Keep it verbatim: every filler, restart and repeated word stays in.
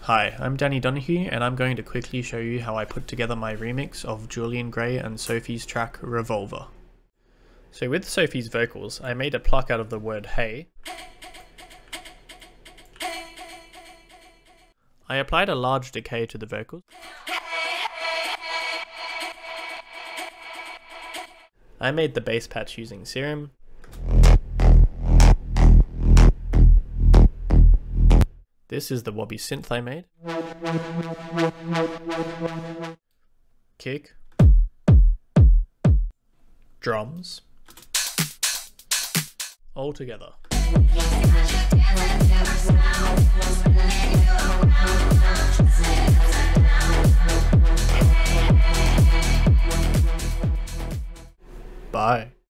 Hi, I'm Danny Donahue and I'm going to quickly show you how I put together my remix of Julian Gray and SOFI's track Revolver. So with SOFI's vocals, I made a pluck out of the word hey. I applied a large decay to the vocals. I made the bass patch using Serum. This is the wobbly synth I made. Kick. Drums. All together. Bye.